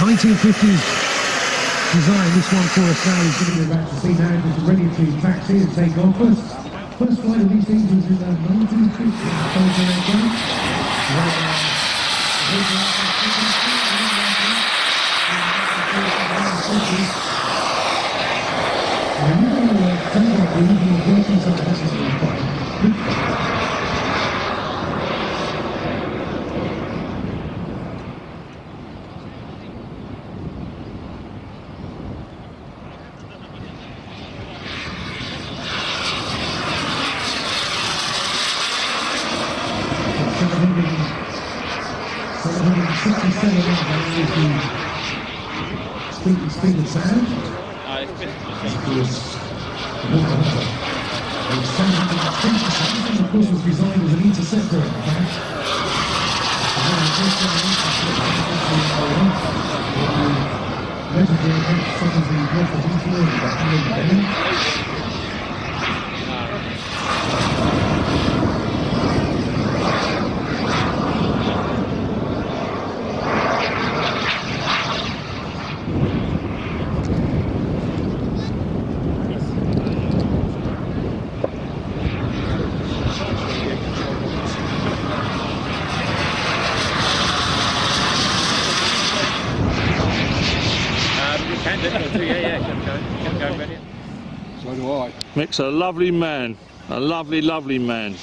1950s design, this one for us now is going to be about to see now, just ready to taxi and take off us. First flight of these things was in 1950. Speed of sound. Of course, was designed as an interceptor at the back. Legendary events such as the Gulf of Eastern and the Battle of Benin. So do I. Mick's a lovely man, a lovely, lovely man.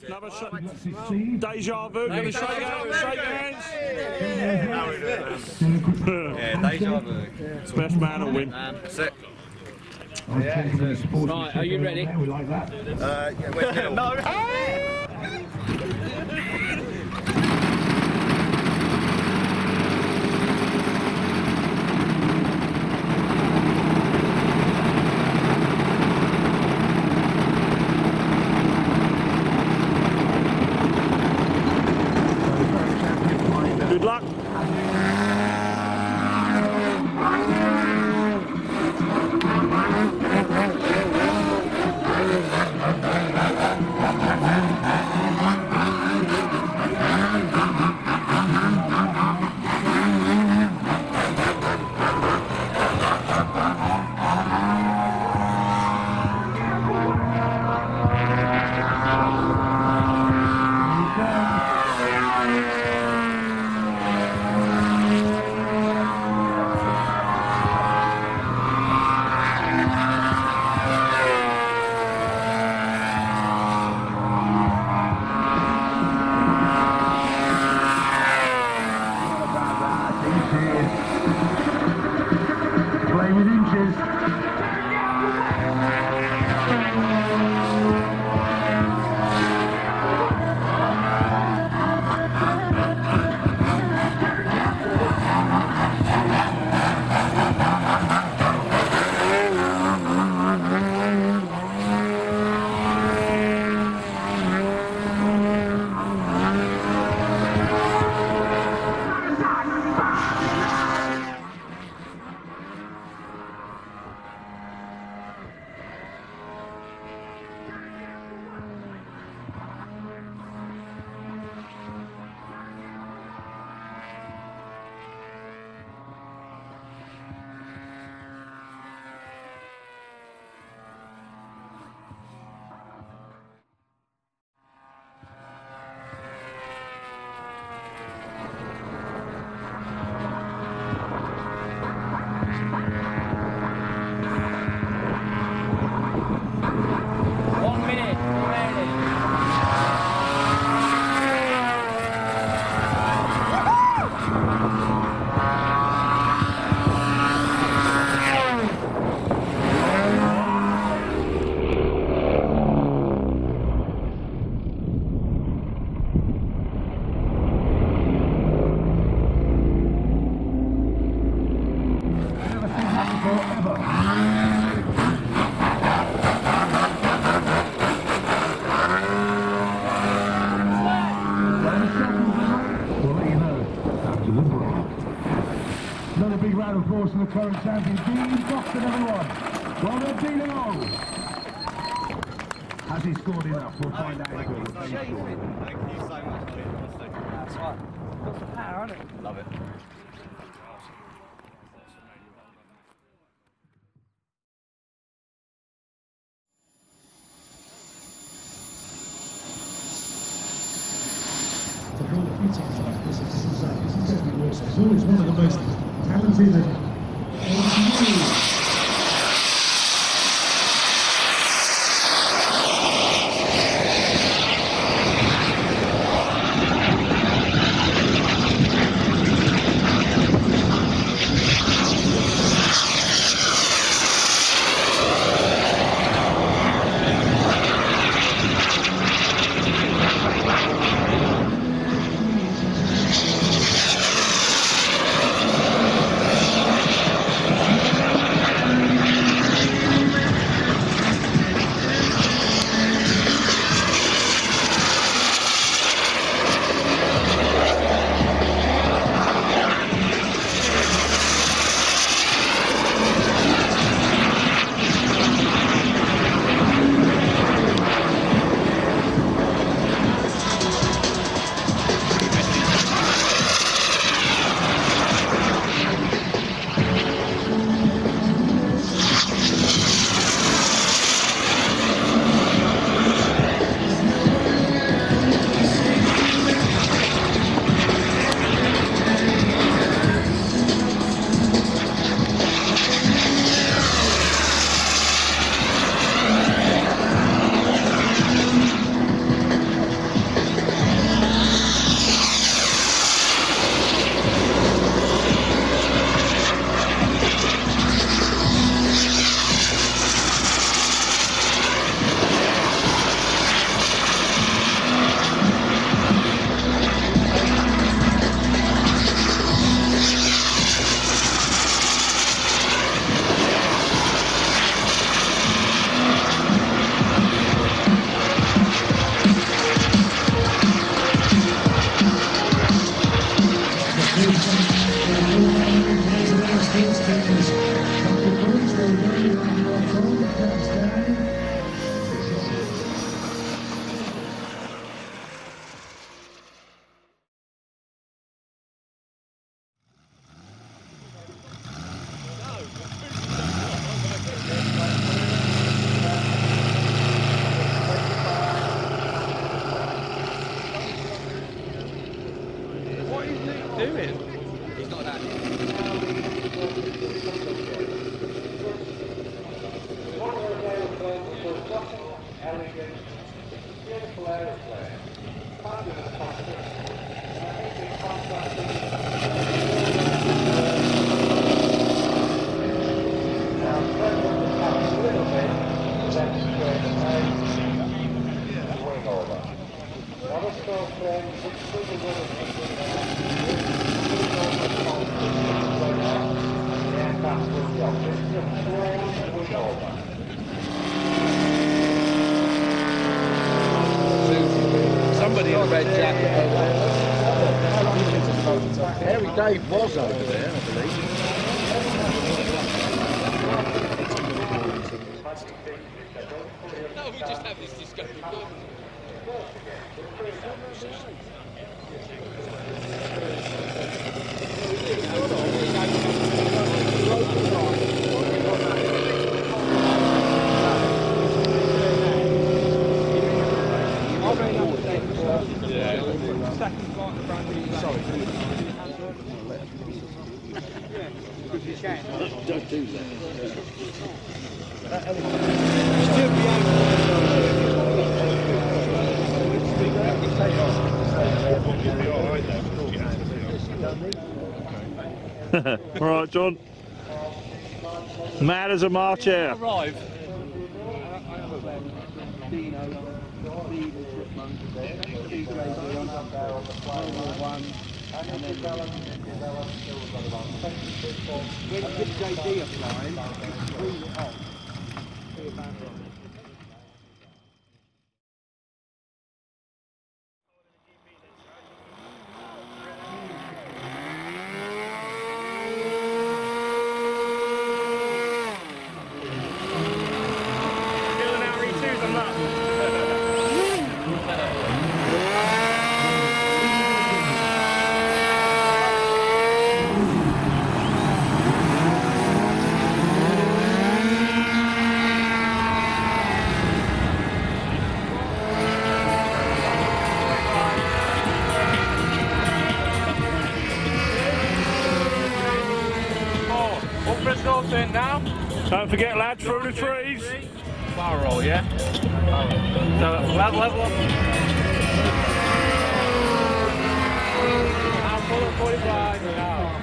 Another Steve. deja vu. Gonna shake hands. Yeah, deja vu. Best man will win. That's it. Right, are you ready? We like that. Yeah, no. Good luck. Play with inches. Another big round of applause for the current champion, Dean Foxton, everyone. Well done, Dean Long. Has he scored enough? We'll find out in a bit. Thank you so much, buddy. That's right. Got some power, hasn't it? Love it. To hold a few times like this, it's definitely awesome. It's always one of the most talented and Somebody in a red jacket over there. Harry Dave was over there, I believe. No, we just have this discussion. Don't do that. All right, John. Mad as a March hare. Arrive. When JD are flying, bring it off. Now. Don't forget, lads, through the trees. Bar roll, yeah? So, level up. I'll pull it 45 now.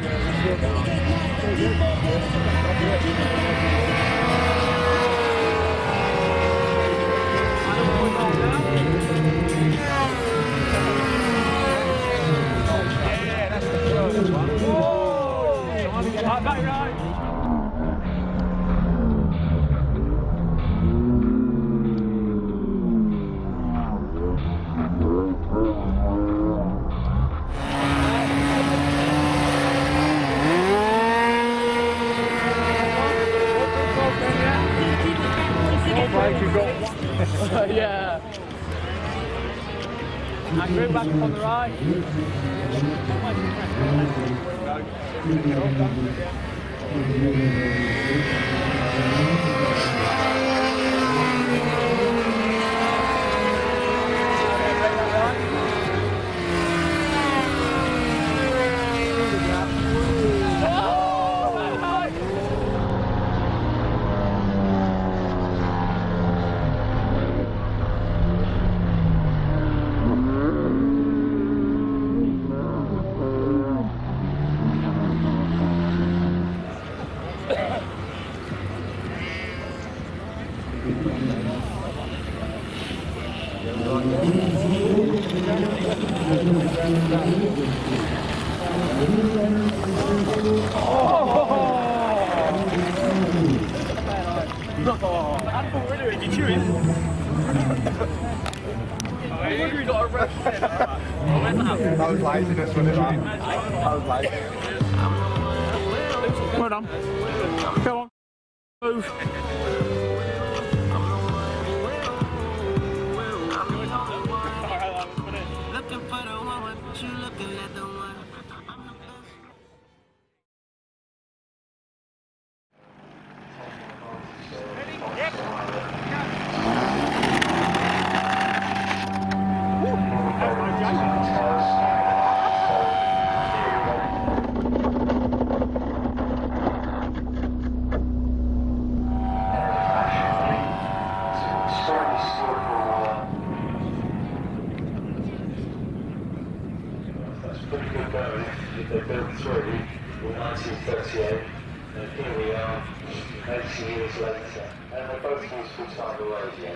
Yeah, that's the first one. Whoa! Right. Yeah. And move back up on the right. Well done. Come on. Move. 1938, and here we are, 80 years later, and they're both used full-time radio.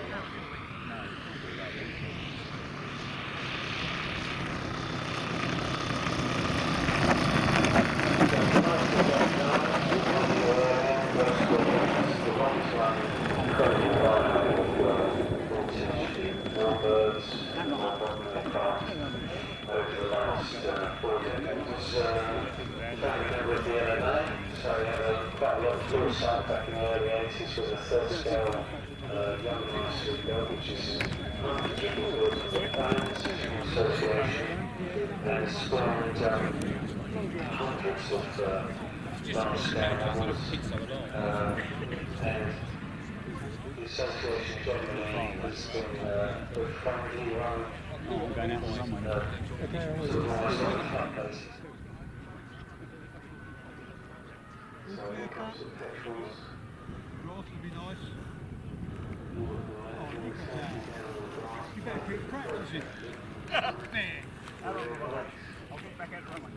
Over the last 4 decades, family member of the LMA, so he had quite a lot of foresight back in the early 80s with the third scale Young Minds rebuild, which is hundreds of rebuilds of the Plans Association, and spawned hundreds of large scale models, and the association generally has been very friendly run. Sort of almost like a club basis. So here comes the petrels. Grass would be nice. You better keep practicing. I'll get back out of the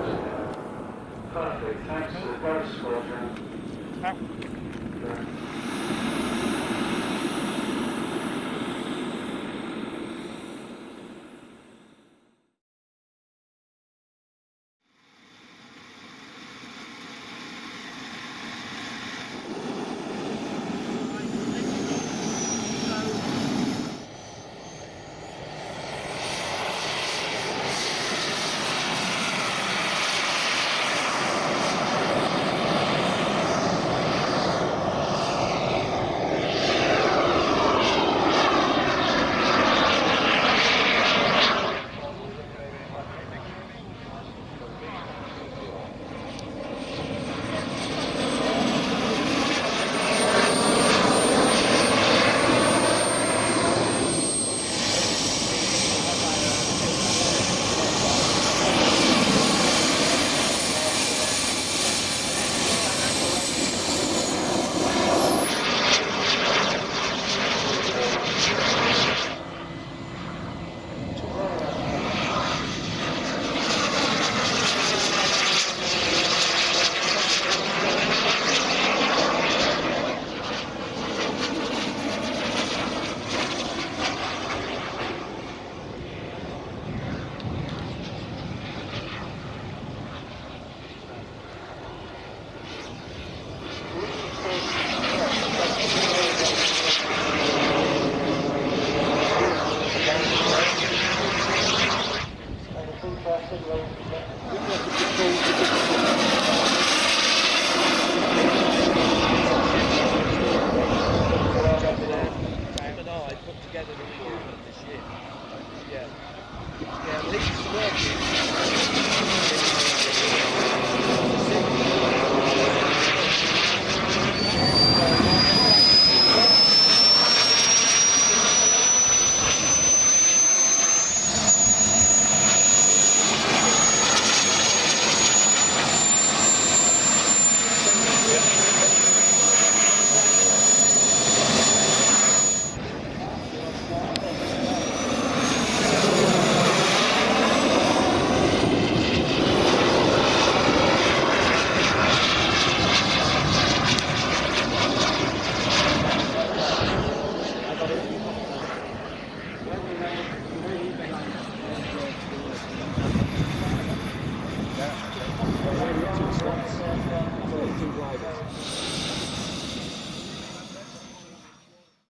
Perfect, thanks to the Ghost Squadron.